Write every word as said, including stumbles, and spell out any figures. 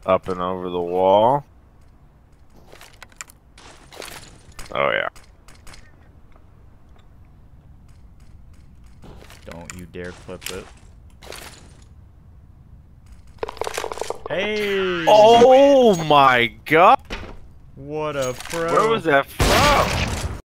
Up and over the wall. Oh yeah. Don't you dare clip it. Hey! Oh my god! What a pro! Where was that from?